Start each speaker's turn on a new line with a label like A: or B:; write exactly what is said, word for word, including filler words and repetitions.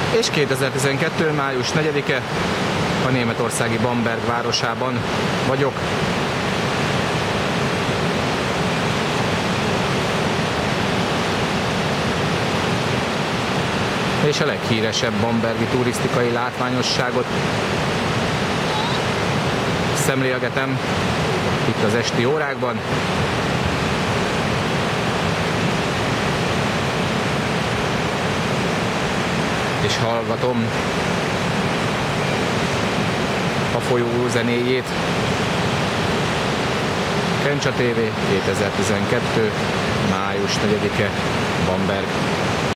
A: És kétezer-tizenkettő. május negyedike, a németországi Bamberg városában vagyok. És a leghíresebb bambergi turisztikai látványosságot szemlélgetem itt az esti órákban. És hallgatom a folyó zenéjét. Kencsa té vé, kétezer-tizenkettő. május negyedike, Bamberg.